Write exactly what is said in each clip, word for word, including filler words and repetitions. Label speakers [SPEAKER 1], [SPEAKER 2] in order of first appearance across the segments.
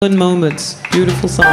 [SPEAKER 1] Moments, beautiful song.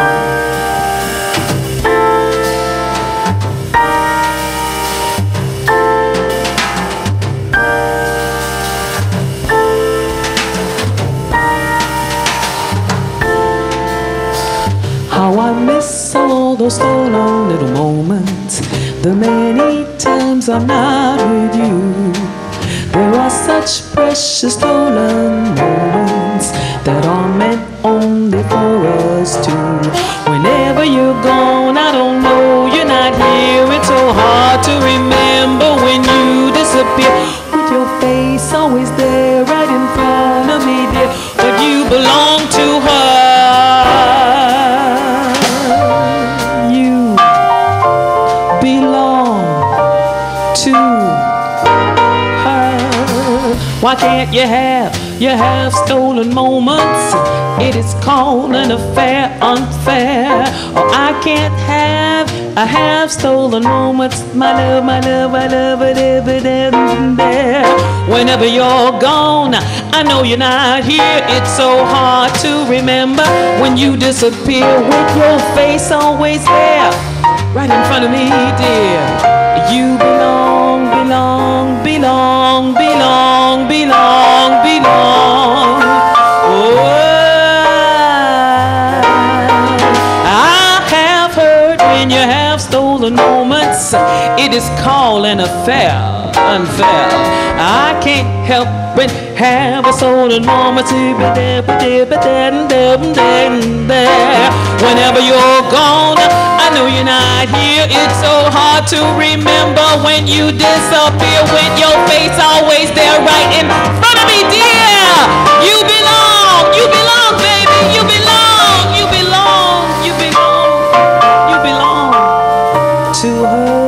[SPEAKER 1] How I miss all those stolen little moments, the many times I'm not with you. There are such precious stolen moments that are meant only for us two. Whenever you're gone, I don't know you're not here. It's so hard to remember when you disappear, with your face always there right in front of me, dear. But you belong to her. You belong to her. Why can't you have, you have stolen moments? It is called an affair, unfair. Oh, I can't have, I have stolen moments. My love, my love, my love, there. Whenever you're gone, I know you're not here. It's so hard to remember when you disappear, with your face always there, right in front of me, dear. You belong, belong, belong, belong, belong, belong. Oh, I have heard when you have stolen moments, it is called an affair, unfair. I can't help but have a stolen moment. Whenever you're gone, I know you're not here. It's so hard to remember when you disappear, with your face always there right in front of me, dear. You belong, you belong, baby. You belong, you belong, you belong, you belong to her.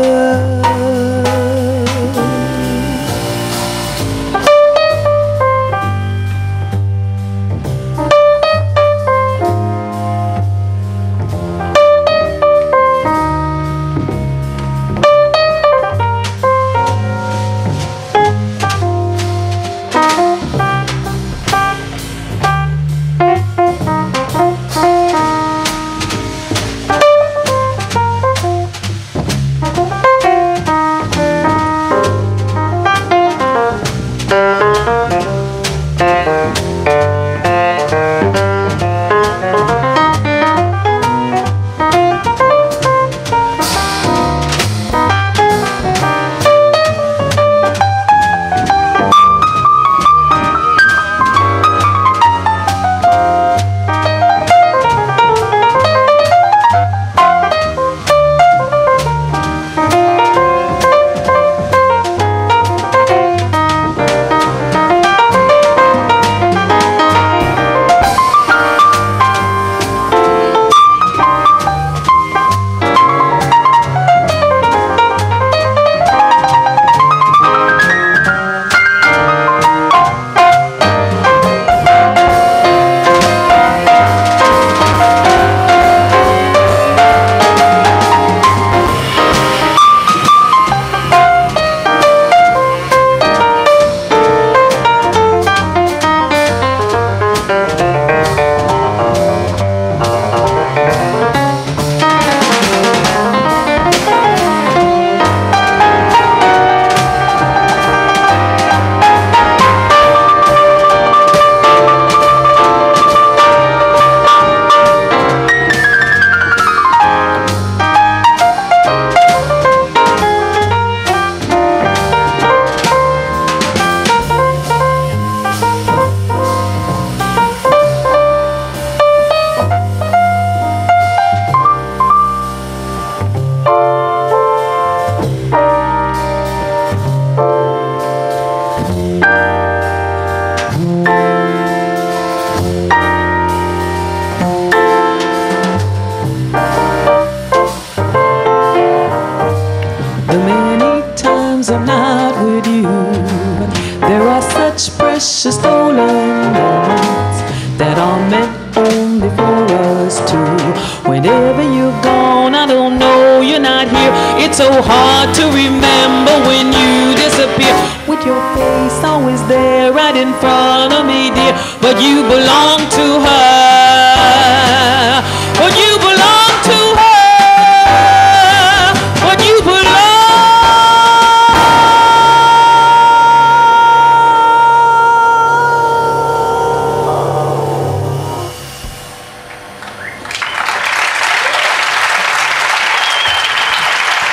[SPEAKER 1] Precious stolen moments that are meant only for us two. Whenever you're gone, I don't know you're not here. It's so hard to remember when you disappear, with your face always there right in front of me, dear. But you belong to her.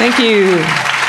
[SPEAKER 1] Thank you.